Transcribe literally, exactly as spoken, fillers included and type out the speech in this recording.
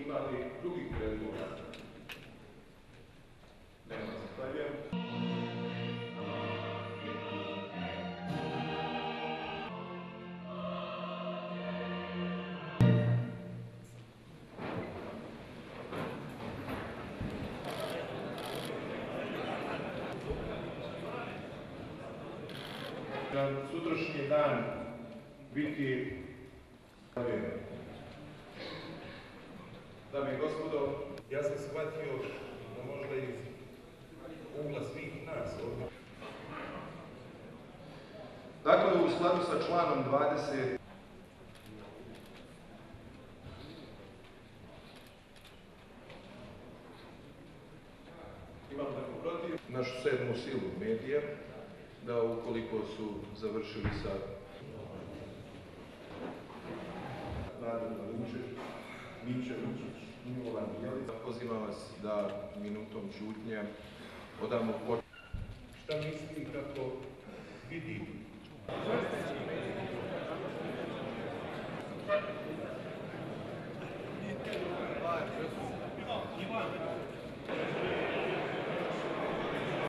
Ima li drugih predloga? Nema, zahvaljujem. Na sutrašnji dan biti dame i gospodo, ja sam shvatio da možda iz ugla svih nas ovdje. Dakle, u skladu sa članom dvadeset imam tako protiv našu sedmu silu medija, da ukoliko su završili sa Vladan Lučić, Mića Lučić, Milovan Jelica, pozivam vas da minutom ćutnje odamo počet. Šta misli kako vidi?